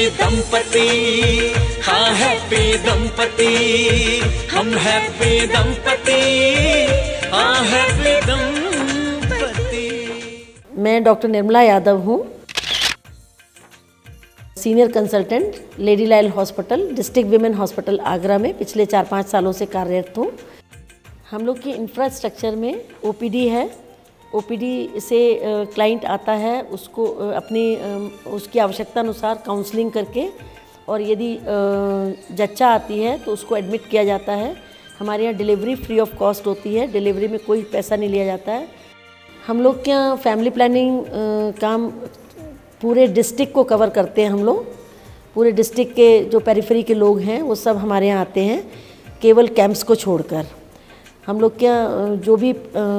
दंपति, हाँ हैप्पी दंपति, हम हैप्पी दंपति, हाँ हैप्पी दंपति। मैं डॉक्टर निर्मला यादव हूँ, senior consultant lady Lyall hospital, district women hospital Agra में पिछले 4-5 सालों से कार्यरत हूँ। हम लोग की इंफ्रास्ट्रक्चर में ओपीडी है। ओपीडी से क्लाइंट आता है, उसको उसकी आवश्यकता अनुसार काउंसलिंग करके, और यदि जच्चा आती है तो उसको एडमिट किया जाता है। हमारे यहाँ डिलीवरी फ्री ऑफ कॉस्ट होती है, डिलीवरी में कोई पैसा नहीं लिया जाता है। हम लोग के यहाँ फैमिली प्लानिंग काम पूरे डिस्ट्रिक्ट को कवर करते हैं। हम लोग पूरे डिस्ट्रिक्ट के जो पेरिफेरी के लोग हैं वो सब हमारे यहाँ आते हैं, केवल कैंप्स को छोड़कर। हम लोग के यहाँ जो भी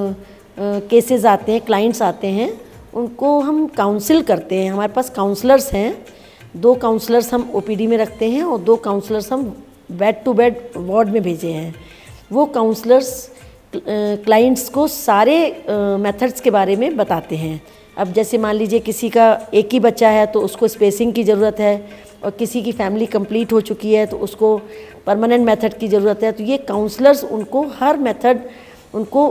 केसेस आते हैं, क्लाइंट्स आते हैं, उनको हम काउंसिल करते हैं। हमारे पास काउंसलर्स हैं, 2 काउंसलर्स हम ओपीडी में रखते हैं और 2 काउंसलर्स हम बेड टू बेड वार्ड में भेजे हैं। वो काउंसलर्स क्लाइंट्स को सारे मेथड्स के बारे में बताते हैं। अब जैसे मान लीजिए किसी का एक ही बच्चा है तो उसको स्पेसिंग की ज़रूरत है, और किसी की फैमिली कंप्लीट हो चुकी है तो उसको परमानेंट मेथड की ज़रूरत है। तो ये काउंसलर्स उनको हर मेथड उनको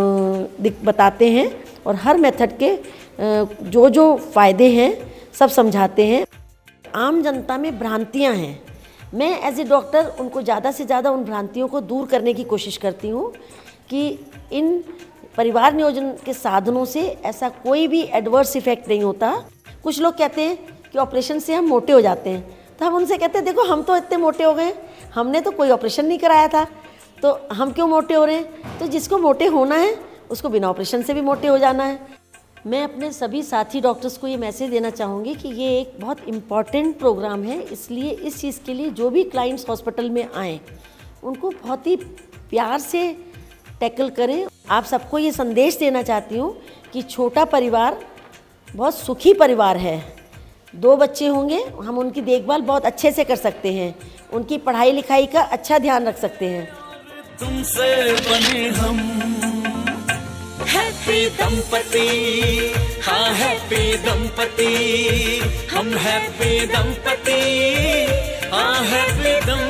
बताते हैं, और हर मेथड के जो जो फ़ायदे हैं सब समझाते हैं। आम जनता में भ्रांतियां हैं, मैं एज ए डॉक्टर उनको ज़्यादा से ज़्यादा उन भ्रांतियों को दूर करने की कोशिश करती हूँ कि इन परिवार नियोजन के साधनों से ऐसा कोई भी एडवर्स इफेक्ट नहीं होता। कुछ लोग कहते हैं कि ऑपरेशन से हम मोटे हो जाते हैं, तो हम उनसे कहते हैं देखो हम तो इतने मोटे हो गए, हमने तो कोई ऑपरेशन नहीं कराया था, तो हम क्यों मोटे हो रहे हैं। तो जिसको मोटे होना है उसको बिना ऑपरेशन से भी मोटे हो जाना है। मैं अपने सभी साथी डॉक्टर्स को ये मैसेज देना चाहूँगी कि ये एक बहुत इम्पॉर्टेंट प्रोग्राम है, इसलिए इस चीज़ के लिए जो भी क्लाइंट्स हॉस्पिटल में आएँ उनको बहुत ही प्यार से टैकल करें। आप सबको ये संदेश देना चाहती हूँ कि छोटा परिवार बहुत सुखी परिवार है। 2 बच्चे होंगे, हम उनकी देखभाल बहुत अच्छे से कर सकते हैं, उनकी पढ़ाई लिखाई का अच्छा ध्यान रख सकते हैं। तुमसे बने हम हैप्पी दंपति, हाँ हैप्पी दंपति, हम हैप्पी दंपति, हाँ हैप्पी दंपति।